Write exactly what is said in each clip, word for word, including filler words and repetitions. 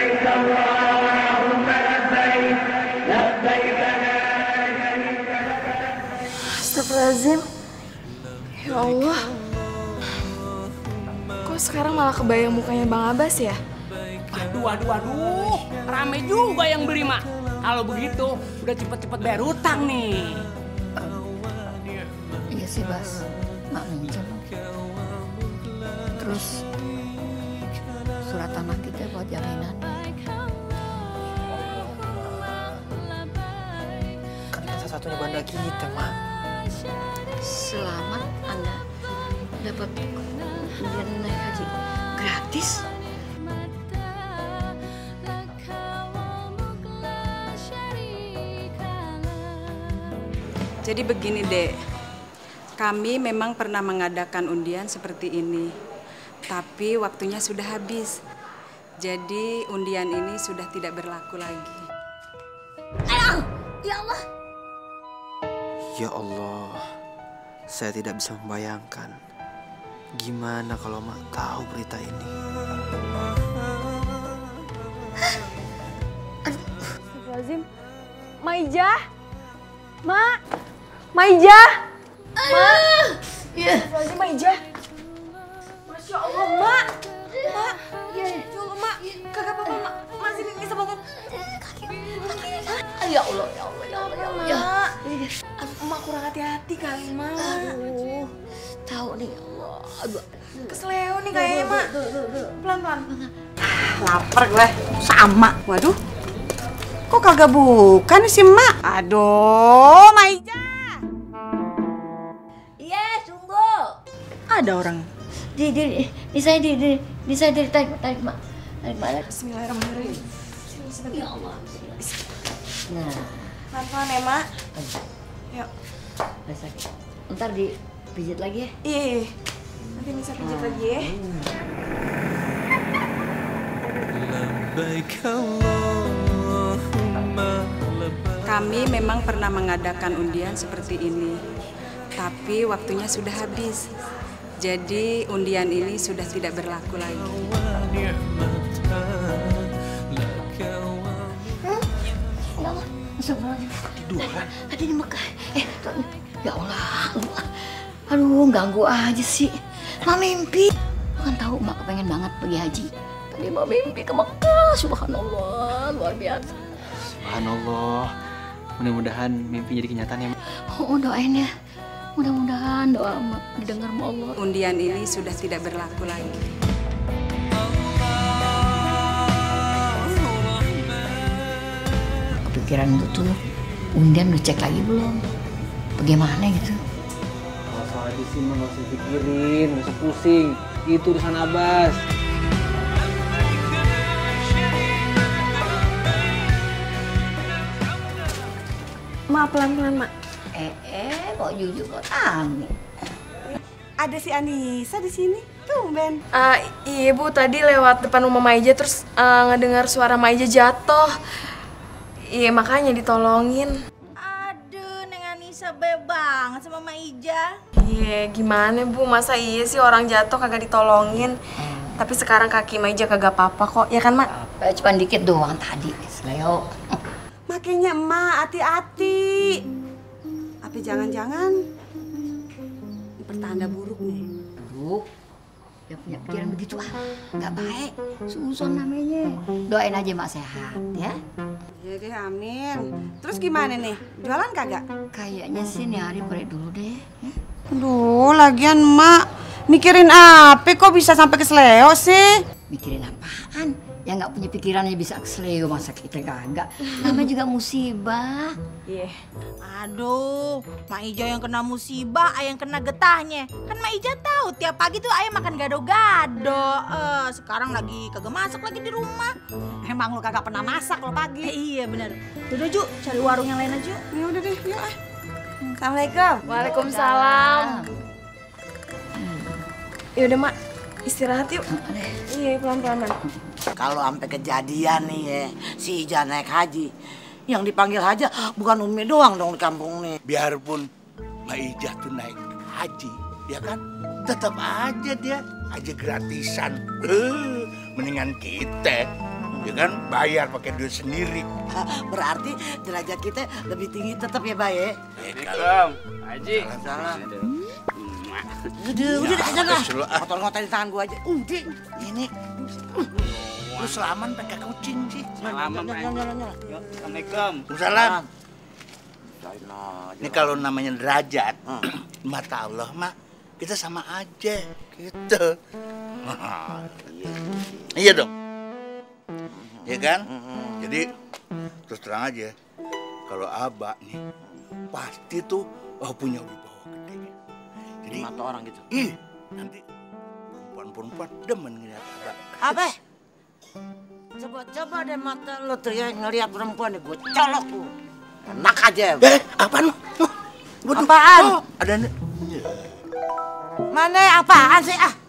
Astagfirullahaladzim. Ya Allah. Kok sekarang malah kebayang mukanya Bang Abbas ya? Aduh, aduh, aduh. Rame juga yang beli, Mak. Kalau begitu, udah cepet-cepet bayar utang nih. Iya sih, Bas. Mak minjem. Terus surat tanah kita buat jaminan. Kan kita satu-satunya banda kita, Mak. Selamat Anda dapat undian naik haji gratis. Jadi begini, Dek. Kami memang pernah mengadakan undian seperti ini. Tapi waktunya sudah habis. Jadi undian ini sudah tidak berlaku lagi. Ayo, ya Allah. Ya Allah, saya tidak bisa membayangkan gimana kalau Mak tahu berita ini. Astagfirullahaladzim. Maijah. Mak. Maijah. Mak. Iya. Astagfirullahaladzim, Maijah. Masya Allah, Mak. Mak. Ya Allah, Mak. Kagak apa-apa, Mak. Mak, sini bisa bangun. Kaki. Ya Allah, ya Allah, ya Allah, ya Allah. Ya. Aduh, Mak kurang hati-hati kali, Mak. Aduh. Tahu nih, ya Allah. Aduh. Kesleo nih kayaknya, Mak. Pelan-pelan. Lapar gue. Sama. Waduh. Kok kagak bukan sih, Mak? Aduh, Maijah. Iya, sungguh. Ada orang. Di, di, di saya, di, di, di saya, di, tarik, tarik, Mak. Tarik, Mak. Bismillahirrahmanirrahim. Ya Allah. Nah. Pelan-pelan ya, Mak. Yuk. Udah sakit. Ntar dipijit lagi ya. Iya, iya. Nanti bisa pijit lagi ya. Kami memang pernah mengadakan undian seperti ini. Tapi waktunya sudah habis. Jadi undian ini sudah tidak berlaku lagi. Tiduran? Tadi di Mekah. Eh, ya Allah. Aduh, ganggu aja sih. Mak mimpi. Lu kan tahu Mak kepengen banget pergi haji. Tadi Mak mimpi ke Mekah. Subhanallah, luar biasa. Subhanallah. Mudah-mudahan mimpi jadi kenyataan ya, Mak. Oh, doain ya. Mudah-mudahan doa Mak didengar sama Allah. Undian ini sudah tidak berlaku lagi. Kepikiran itu tuh, undian udah cek lagi belum? Bagaimana gitu? Kalau soal di sini nggak usah pikirin, nggak usah pusing. Itu urusan Abbas. Mak, pelan-pelan, Mak. Eh, eh, kok jujur kok Tami? Ada si Anissa di sini. Tumben. Uh, iya, Bu. Tadi lewat depan rumah Maijah terus uh, ngedengar suara Maijah jatuh. Iya, makanya ditolongin. Aduh, Neng Anissa baik banget sama Maijah. Iya, gimana, Bu? Masa iya sih orang jatuh kagak ditolongin? Hmm. Tapi sekarang kaki Maijah kagak apa-apa kok. Ya kan, Mak? Cuma dikit doang tadi, Leo. Makanya emak hati-hati. Apa jangan-jangan pertanda buruk nih? Buruk? Ya punya pikiran begitu ah, nggak baik. Susun namanya. Doain aja Mak sehat ya. Iya deh, amin. Terus gimana nih? Jualan kagak? Kayaknya sih nih hari break dulu deh. Ya? Aduh, lagian Mak mikirin apa kok bisa sampai ke seleo sih? Mikirin apaan? Yang nggak punya pikirannya bisa kesleo, masa kita kagak. Namanya juga musibah. Iya. Yeah. Aduh, Mak Ijo yang kena musibah, ayah yang kena getahnya. Kan Mak Ijo tahu tiap pagi tuh ayah makan gado-gado. Eh, sekarang lagi kagak masak lagi di rumah. Emang lu kagak pernah masak lo pagi? Eh, iya bener. Udah Ju, cari warung yang lain aja. Ya udah deh, yuk ah. Assalamualaikum. Waalaikumsalam. Yaudah Mak, istirahat yuk. Iya, pelan-pelan. Kalau sampai kejadian nih ya, si Ija naik haji, yang dipanggil haji bukan Umi doang dong di kampung nih. Biarpun Mbak Ija tuh naik haji, ya kan, tetap aja dia haji gratisan. Uh, mendingan kita ya kan bayar pakai duit sendiri. Berarti derajat kita lebih tinggi tetap ya, Bay ya? Assalamualaikum, Haji. Salam. Udah, udah dah, jangan lah. Ngotot-ngototin tangan gua aja. Udah, ini. Lu selaman pakai kucing sih. Salaman, Pak. Assalamualaikum. Salam. Ini kalau namanya derajat, mata Allah mah kita sama aja gitu. Iya dong. Iya kan? Jadi terus terang aja, kalau Abah nih pasti tuh oh, punya wibawa gede. Jadi Mata orang gitu. ih, nanti perempuan-perempuan demen ngeliat Abah. Apa? Coba-coba deh mata lu tuh ya ngeliat perempuan nih, gue colok lu. Enak aja. Eh, apaan lu? Waduh. Apaan? Oh, ada nih. Mana apaan sih ah?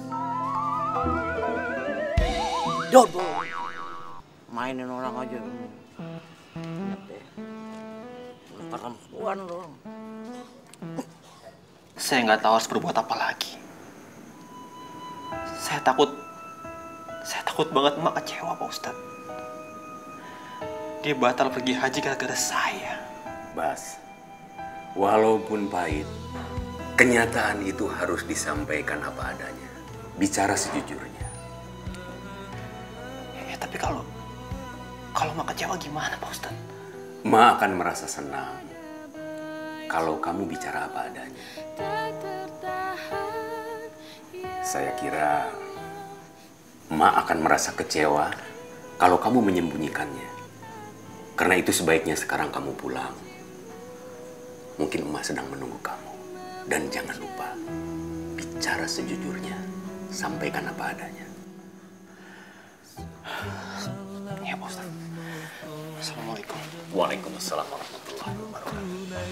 Jodoh. Mainin orang aja. Perempuan dong. Saya nggak tahu harus berbuat apa lagi. Saya takut, saya takut banget emak kecewa, Pak Ustadz. Dia batal pergi haji gara-gara saya. Bas, walaupun pahit, kenyataan itu harus disampaikan apa adanya. Bicara sejujurnya. Ya, tapi kalau kalau emak kecewa gimana, Pak Ustadz? Ma akan merasa senang kalau kamu bicara apa adanya. Saya kira Ma akan merasa kecewa kalau kamu menyembunyikannya. Karena itu sebaiknya sekarang kamu pulang. Mungkin emak sedang menunggu kamu. Dan jangan lupa, bicara sejujurnya. Sampaikan apa adanya. Ya, Pak Ustadz. Assalamualaikum. Waalaikumsalam warahmatullahi wabarakatuh.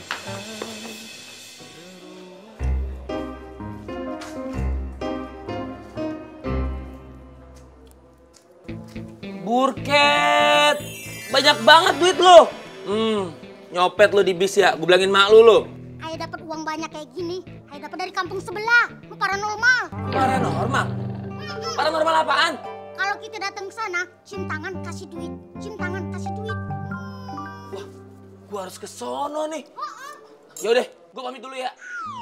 Burket, banyak banget duit lo. Hmm, nyopet lo di bis ya, gue bilangin mak lu lo. Ayah dapat uang banyak kayak gini, ayah dapat dari kampung sebelah. Lu paranormal. Paranormal? Paranormal apaan? Kalau kita datang ke sana, cium tangan kasih duit, cium tangan kasih duit. Wah, gue harus ke sono nih. Yaudah, gue pamit dulu ya.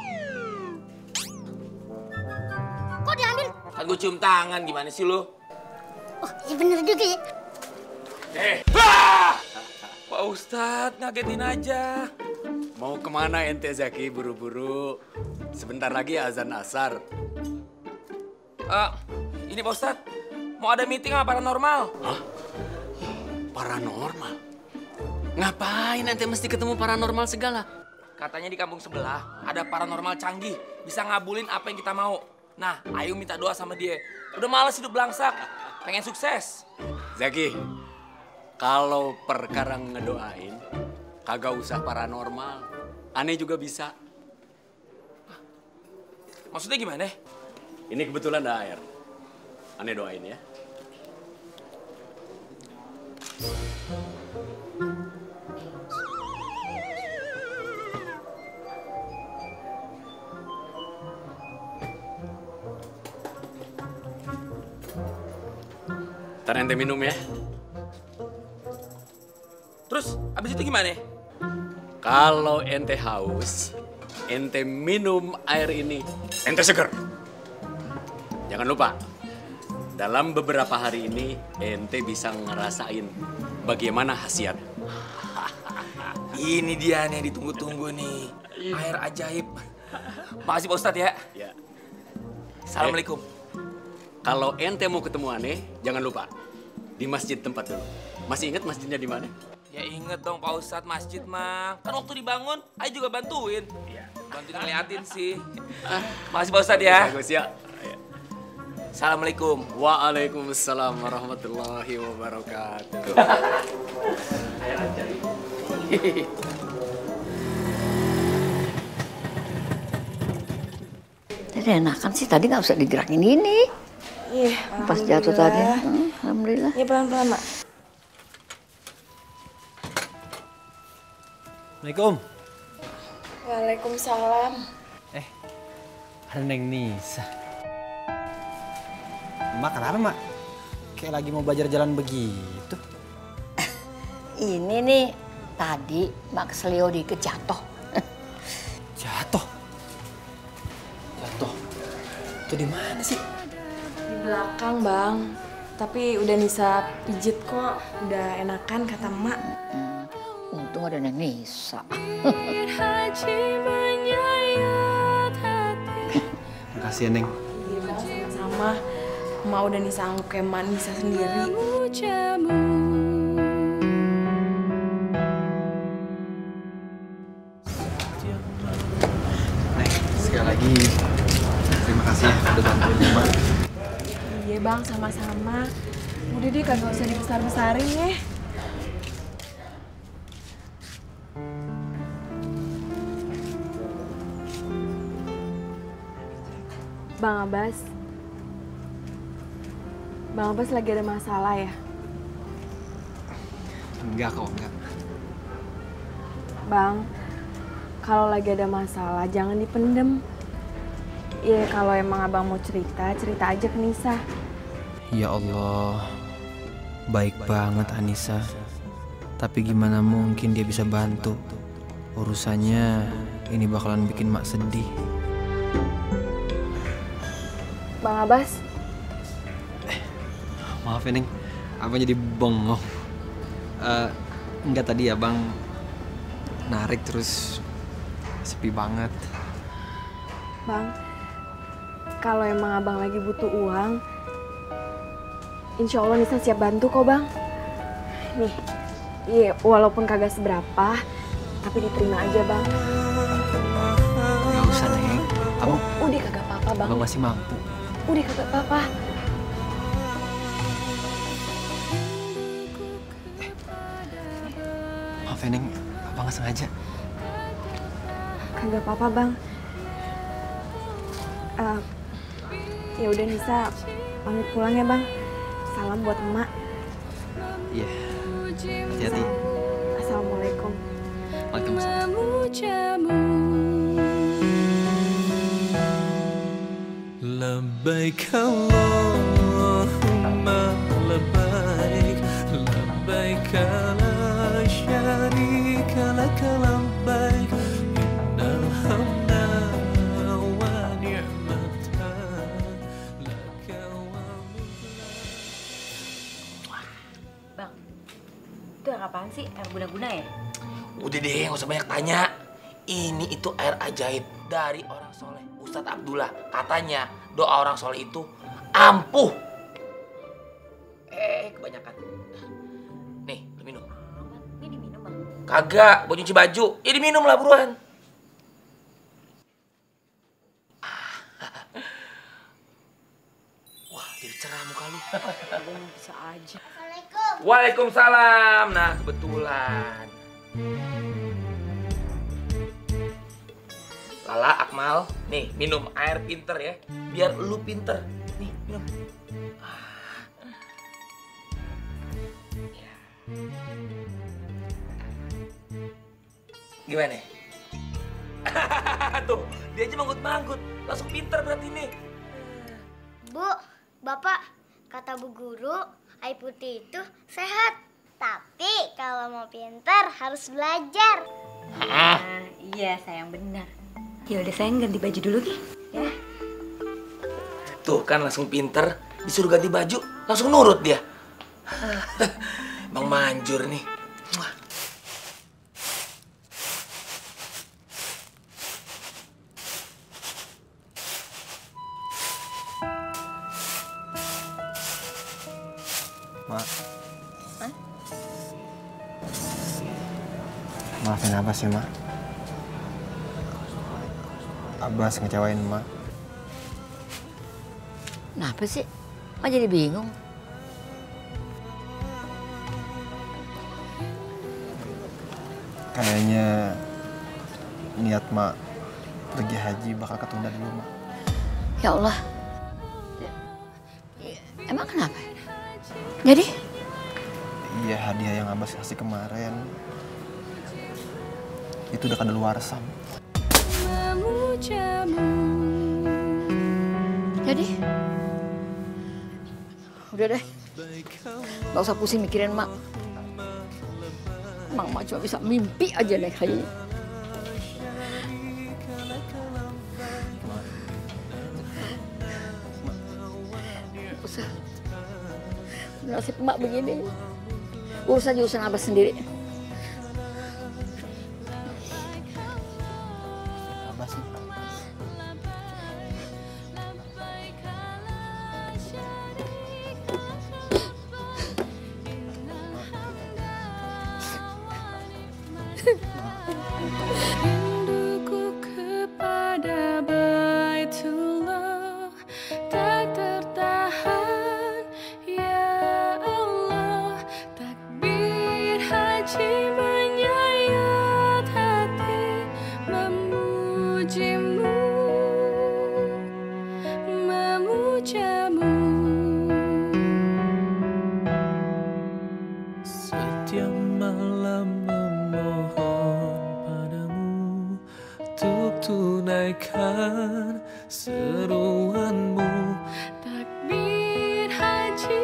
Kok diambil? Kan gue cium tangan, gimana sih lo? Oh, iya bener juga ya. Eh, ah! Pak Ustadz, ngagetin aja. Mau kemana ente Zaki buru-buru? Sebentar lagi azan asar. Uh, ini Pak Ustadz, mau ada meeting sama paranormal. Hah? Paranormal? Ngapain ente mesti ketemu paranormal segala? Katanya di kampung sebelah ada paranormal canggih, bisa ngabulin apa yang kita mau. Nah, ayo minta doa sama dia. Udah males hidup belangsak, pengen sukses. Zaki, kalau perkara ngedoain, kagak usah paranormal. Aneh juga bisa. Maksudnya gimana? Ini kebetulan ada air. Aneh doain ya. Ntar ente minum ya. Terus, abis itu gimana? Kalau ente haus, ente minum air ini, ente seger. Jangan lupa, dalam beberapa hari ini ente bisa ngerasain bagaimana khasiat. Ini dia nih yang ditunggu-tunggu nih, air ajaib. Makasih Pak Ustadz ya. Ya. Assalamualaikum. Eh, kalau ente mau ketemu Aneh, jangan lupa di masjid tempat dulu. Masih ingat masjidnya di mana? Ya inget dong Pak Ustadz, masjid mah. Kan waktu dibangun, Ayo juga bantuin. Iya. Bantuin ngeliatin sih. Makasih Pak Ustadz ya. Bagus ya. Assalamualaikum. Waalaikumsalam warahmatullahi wabarakatuh. Tadi enakan sih, tadi nggak usah digerakin ini. Iya, Pas jatuh tadi. Hmm, alhamdulillah. Iya pelan-pelan, Mak. Assalamualaikum. Waalaikumsalam. Eh, ada Neng Nisa. Mak kenapa, Mak? kayak lagi mau belajar jalan begitu. Ini nih, tadi Mak Selio dikit jatuh. Jatuh? Jatuh? Itu di mana sih? Di belakang, Bang. Tapi udah Nisa pijit kok, udah enakan kata emak. Untung ada Neng Nisa. Makasih ya, Neng. Iya, Bang, sama-sama. Emak udah Nisa anggap kayak emak Nisa sendiri. Neng, sekali lagi terima kasih ya udah bantuin Emak. Iya, Bang, sama-sama. Udah deh, kagak usah dibesar-besarin ya. Bang Abbas, Bang Abbas lagi ada masalah ya? Enggak kok, enggak. Bang, kalau lagi ada masalah jangan dipendem. Iya, kalau emang abang mau cerita, cerita aja ke Nisa. Ya Allah, baik banget Anissa. Tapi gimana mungkin dia bisa bantu? Urusannya ini bakalan bikin Mak sedih. Bang Abbas. Eh, maaf ya Neng, abang jadi bengong. Uh, enggak tadi abang narik terus sepi banget. Bang, kalau emang abang lagi butuh uang, insya Allah Nisa siap bantu kok, Bang. Nih, iya, walaupun kagak seberapa, tapi diterima aja, Bang. Gak usah, Neng. Abang, udah kagak apa-apa, Bang. Abang masih mampu. Udah kagak apa-apa. Eh, maaf ya, Neng. Abang nggak sengaja. Kagak apa-apa, Bang. Uh, ya udah Nisa pamit pulang ya, Bang. Salam buat emak. Iya. Hati-hati. Assalamualaikum. Waalaikumsalam. Labbaik Allahumma labbaik, labbaik la syarika laka labbaik, innal hamda wa ni'mata laka wa Bang, itu air apaan sih? Air guna-guna ya? Udah deh, nggak usah banyak tanya. Ini itu air ajaib dari orang soleh, Ustadz Abdullah. Katanya doa orang soleh itu ampuh. Eh, kebanyakan. Nih, lu minum. Ini diminum, Bang. Kagak, buat nyuci baju. Ya diminum lah buruan. Wah, jadi cerah muka lu. Bisa aja. Waalaikumsalam. Nah, kebetulan. Lala, Akmal, nih minum air pinter ya, biar lu pinter. Nih, minum. Ah. Ya. Gimana? Tuh, dia aja manggut-manggut, langsung pinter berarti nih. Bu, Bapak, kata Bu Guru, air putih itu sehat. Tapi kalau mau pintar harus belajar. Ah, iya sayang benar. Ya udah sayang ganti baju dulu Ki. Ya. Tuh kan langsung pinter, disuruh ganti baju, langsung nurut dia. Bang manjur nih. Mak. Maafin Abbas ya, Mak. Abbas ngecewain Mak. Kenapa sih? Mak jadi bingung. Kayaknya niat Mak pergi haji bakal ketunda dulu, Mak. Ya Allah. Emang kenapa? Jadi? Iya, hadiah yang Abbas kasih kemarin itu udah kadaluarsa. Jadi? Udah deh. Gak usah pusing mikirin mak. Mak, mak cuma bisa mimpi aja nih kayaknya. Gak usah. Nasib mak begini. Urus aja urusan abah sendiri. Abah sih. Rinduku kepada Baitullah tak tertahan, ya Allah. Takbir haji menyayat hati, memujimu, memujamu. Setiap malam memohon padamu untuk tunaikan seruanmu. Takbir haji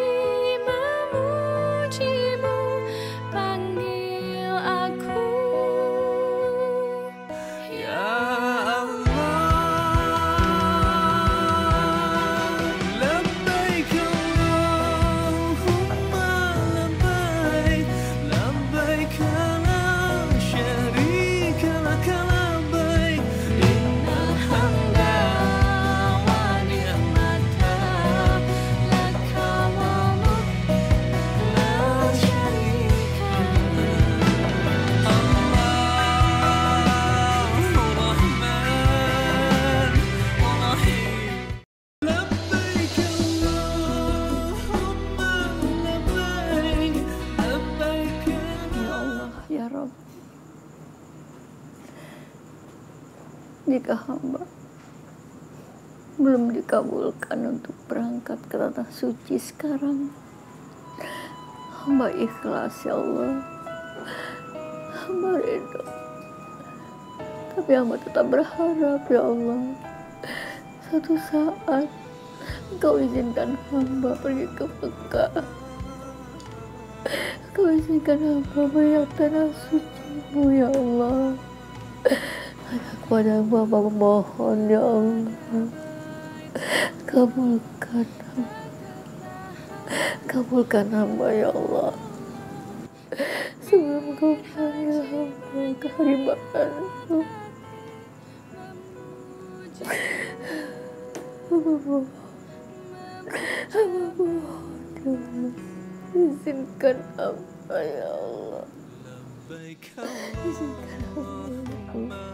memujimu, panggil aku, ya Allah. Labbaik Allahumma labbaik, labbaik la syarika lak labbaik, innal hamda wa ni'mata laka wal mulk la syarika lak. Allahur Rahman Rahim. Labbaik Allahumma labbaik, labbaik. Ya Allah, ya Rabb. Jika hamba belum dikabulkan untuk berangkat ke tanah suci sekarang, hamba ikhlas ya Allah. Hamba ridho. Tapi hamba tetap berharap ya Allah, suatu saat Engkau izinkan hamba pergi ke Mekah. Engkau izinkan hamba melihat tanah suci-Mu ya Allah. Hanya kepada hamba memohon ya Allah, kabulkan hamba, kabulkan hamba ya Allah. Sebelum Engkau panggil hamba ke hariban-Mu, hamba mohon, hamba mohon ya Allah, izinkan hamba ya Allah, izinkan hamba ya Allah.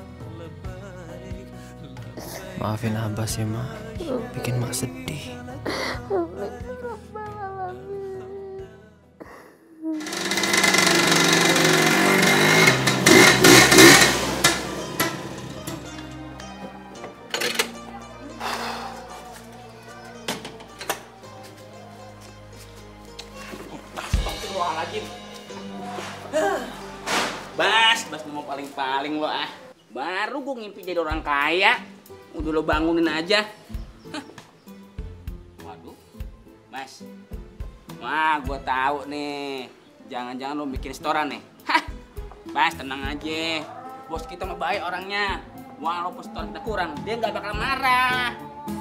Maafin Abah sih, Ma. Bikin Mak sedih. Amin. Rabbal alamin. Astagfirullahaladzim. Bas, Bas mau paling-paling lo ah. Baru gue ngimpi jadi orang kaya. Udah lo bangunin aja. Hah. Waduh, Bas. Wah, gue tahu nih. Jangan-jangan lo bikin setoran nih. Hah. Bas, tenang aja. Bos kita mah baik orangnya. Walaupun setoran kita kurang, dia nggak bakal marah.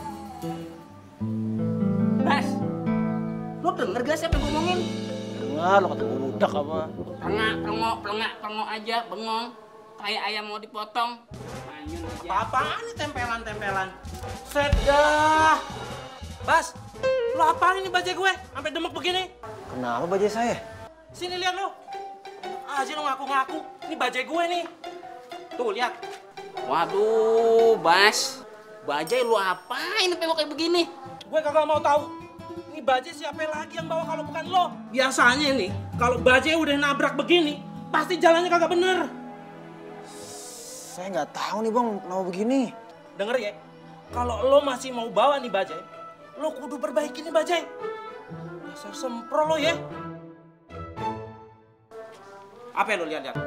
Bas, lo denger gak siapa yang ngomongin? Dengar, lo kata budak apa? Pelengak, pelengok, pelengak, pelengok aja, bengong. Kayak ayam mau dipotong. Manyun aja. Apaan nih tempelan-tempelan? Set dah. Bas, lo apaan ini bajai gue? Sampai demek begini? Kenapa bajai saya? Sini lihat lo. Aja lo ngaku-ngaku. Ini bajai gue nih. Tuh, lihat. Waduh, Bas. Bajai lu apain sampai kayak begini? Gue kagak mau tahu. Ini bajai siapa lagi yang bawa kalau bukan lo? Biasanya nih, kalau bajai udah nabrak begini, pasti jalannya kagak bener. Saya nggak tahu nih bang, kenapa begini. Denger ya, kalau lo masih mau bawa nih bajai, lo kudu perbaiki nih bajai. Dasar sempro lo ya. Apa yang lo lihat-lihat?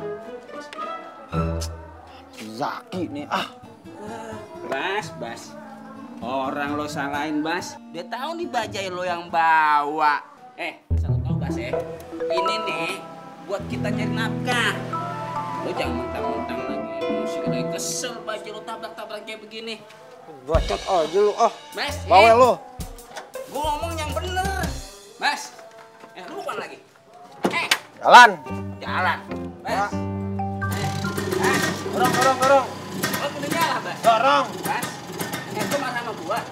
Zaki nih, ah. Bas, Bas. Orang lo salahin, Bas. Dia tahu nih bajai lo yang bawa. Eh, asal lu tahu Bas ya. Ini nih buat kita cari nafkah. Lu jangan mentang-mentang lagi emosi, lagi kesel baju lu tabrak-tabrak kayak begini. Bacot aja lu, ah. Mas, Bawel eh. lu. Gua ngomong yang bener. Mas, eh lu bukan lagi. Eh, Jalan. jalan. Mas. Dorong, dorong, dorong. Lo udah nyala, Bas. Dorong. Bas, eh lu marah sama gua.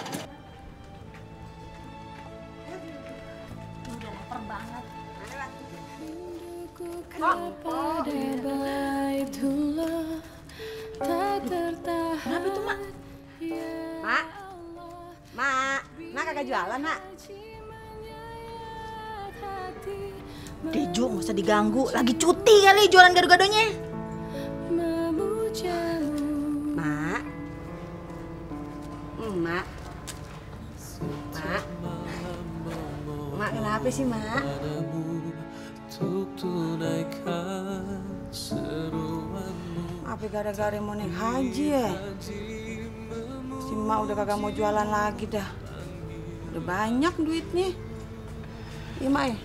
Udah lapar banget. Kenapa itu, Mak? Mak? Mak? Nak kagak jualan, Mak? Dejo, nggak usah diganggu. Lagi cuti kali jualan gado-gadonya. Mak? Mak? Mak? Mak kenapa sih, Mak? Apa gara-gara mau naik haji ya? Si Mak udah kagak mau jualan lagi dah. Udah banyak duitnya. Iya, Mak ya?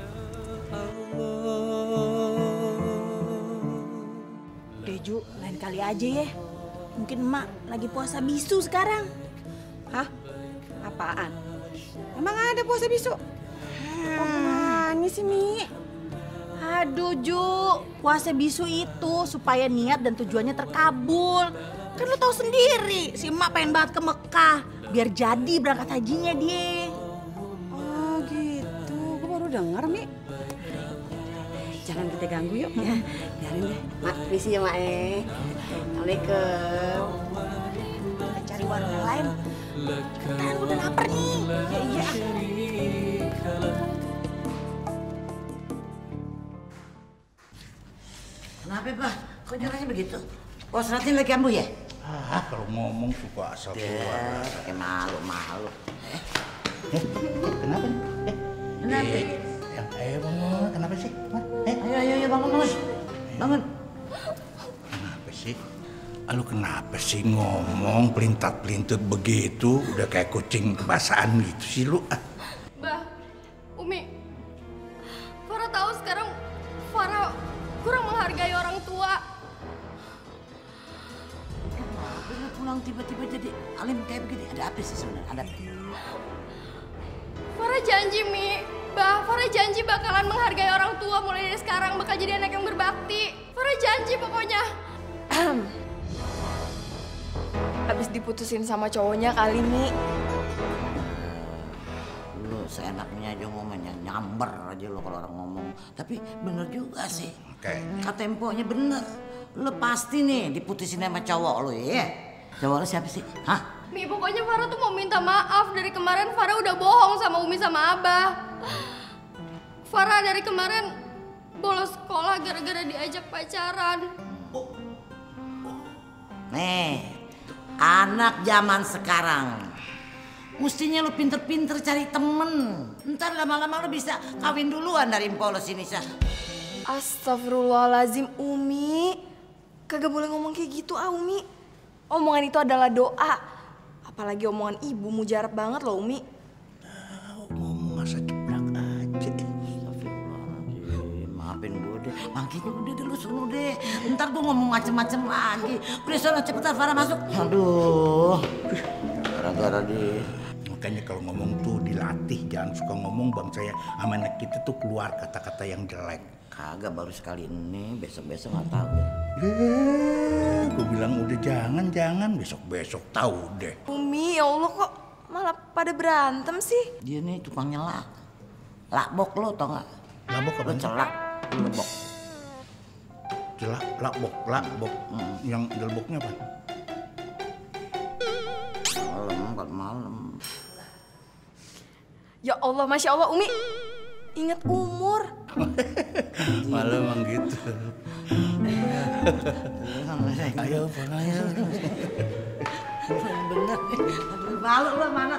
Deju, lain kali aja ya. Mungkin Mak lagi puasa bisu sekarang. Hah? Apaan? Emang ada puasa bisu? Apaan sih, Mi? Aduh, Ju. Puasa bisu itu supaya niat dan tujuannya terkabul. Kan lo tahu sendiri, si Mak pengen banget ke Mekah. Biar jadi berangkat hajinya dia. Oh gitu, gue baru denger, Mi. Jangan kita ganggu yuk. Ya, biarin deh. Mak, misi ya, Mak. Eh. Assalamualaikum. Kita cari warung yang lain. Kan udah lapar nih. Ya iya. Kenapa, Pak? Kok jalannya begitu? Bos Ratin lagi ambuh ya? Ah, kalau ngomong suka asal keluar. Pakai malu-malu. Eh, kenapa nih? Eh, kenapa? Yang ayo bangun, kenapa sih? Eh, ayo, ayo, ayo, bangun, bangun. Bangun. Kenapa sih? Lu kenapa sih ngomong pelintat-pelintut begitu? Udah kayak kucing kebasaan gitu sih lu. Bah, Umi, Farah tahu sekarang Farah kurang menghargai orang tua. Kenapa lu pulang tiba-tiba jadi alim kayak begini? Ada apa sih sebenarnya? Ada apa? Farah janji, Mi. Bah, Farah janji bakalan menghargai orang tua mulai dari sekarang, bakal jadi anak yang berbakti. Farah janji pokoknya. Habis diputusin sama cowoknya kali, Mi. Lu seenaknya aja ngomongnya, nyamber aja lo kalau orang ngomong. Tapi bener juga sih. Kayaknya. Kata temponya bener. Lu pasti nih diputusin sama cowok lu ya. Cowok lu siapa sih? Hah? Mi, pokoknya Farah tuh mau minta maaf. Dari kemarin Farah udah bohong sama Umi sama Abah. Farah dari kemarin bolos sekolah gara-gara diajak pacaran. Nih, anak zaman sekarang. Mestinya lu pinter-pinter cari temen. Ntar lama-lama lu bisa kawin duluan dari Mpolos ini, Sah. Astagfirullahalazim, Umi. Kagak boleh ngomong kayak gitu, ah, Umi. Omongan itu adalah doa. Apalagi omongan ibu mujarab banget loh, Umi. Ngomong masa ceplak aja. Maafin gue deh, makanya udah dulu suruh deh. Ntar gue ngomong macem-macem lagi. Udah sana cepetan Farah masuk. Aduh, gara-gara di. Makanya kalau ngomong tuh dilatih, jangan suka ngomong bang saya sama anak kita tuh keluar kata-kata yang jelek. Kagak baru sekali ini, besok-besok nggak tahu deh. Eh, gue bilang udah jangan-jangan besok-besok tahu deh. Umi, ya Allah kok malah pada berantem sih? Dia nih tukang nyelak. Lakbok lo tau nggak? Lakbok apa? Celak, lebok. Celak, lakbok, lakbok. Hmm. Yang jelboknya apa? Malam, kalau malam. Ya Allah, Masya Allah, Umi. Ingat umur. Malah emang gitu. Ayo, ayo. Bener nih. Malu lo mana?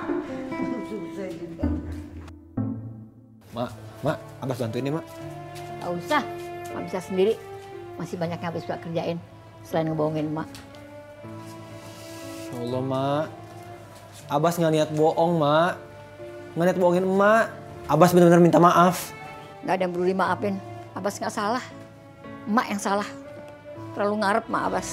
Mak, Mak, Abas bantuin nih, Mak. Gak usah, Mak bisa sendiri. Masih banyak yang habis buat kerjain selain ngebohongin Mak. Ya Allah, Mak. Abas nggak niat bohong, Mak. Nggak niat bohongin emak. Abbas benar-benar minta maaf. Gak ada yang perlu dimaafin. Abbas gak salah. Emak yang salah. Terlalu ngarep mak Abbas.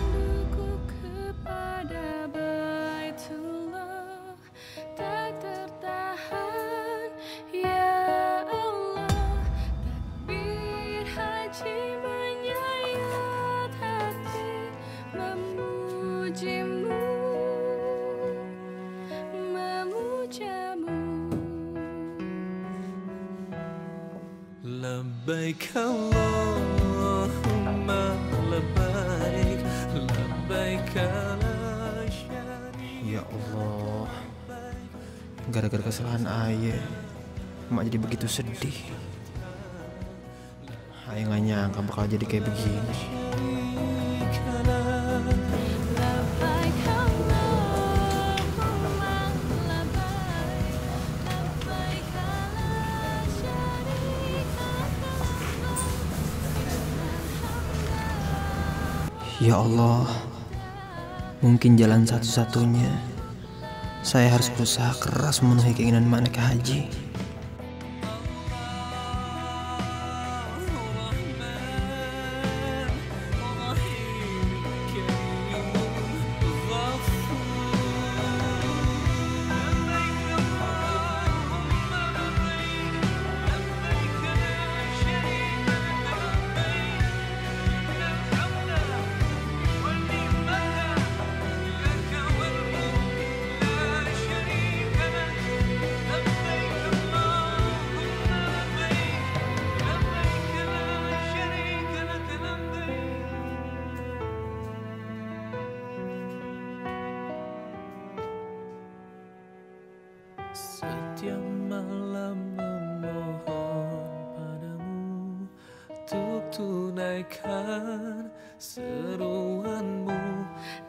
Labbaik Allahumma labbaik, labbaik la syarika. Ya Allah, gara-gara kesalahan Ayah, emak jadi begitu sedih. Ayah nggak nyangka bakal jadi kayak begini. Ya Allah, mungkin jalan satu-satunya saya harus berusaha keras memenuhi keinginan emak naik haji. Setiap malam memohon padamu untuk tunaikan seruanmu